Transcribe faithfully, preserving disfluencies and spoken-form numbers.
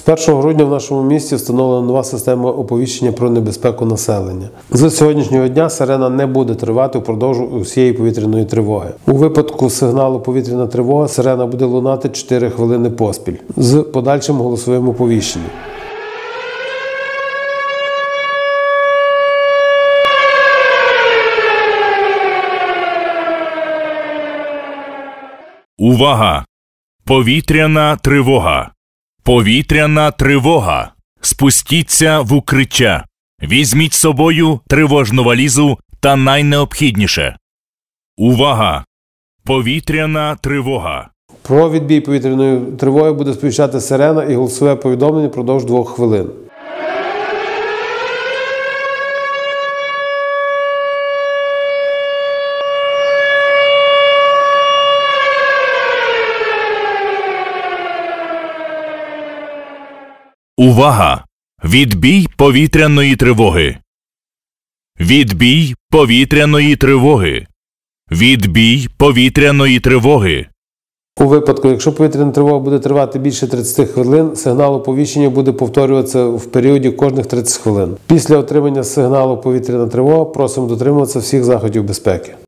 першого грудня в нашому місті встановлена нова система оповіщення про небезпеку населення. З сьогоднішнього дня сирена не буде тривати впродовж усієї повітряної тривоги. У випадку сигналу повітряна тривога сирена буде лунати чотири хвилини поспіль з подальшим голосовим оповіщенням. Увага! Повітряна тривога! Повітряна тривога! Спустіться в укриття! Візьміть з собою тривожну валізу та найнеобхідніше. Увага! Повітряна тривога! Про відбій повітряної тривоги буде сповіщати сирена і голосове повідомлення впродовж двох хвилин. Увага! Відбій повітряної тривоги! Відбій повітряної тривоги! Відбій повітряної тривоги! У випадку, якщо повітряна тривога буде тривати більше тридцяти хвилин, сигнал оповіщення буде повторюватися в періоді кожних тридцять хвилин. Після отримання сигналу повітряна тривога просимо дотримуватися всіх заходів безпеки.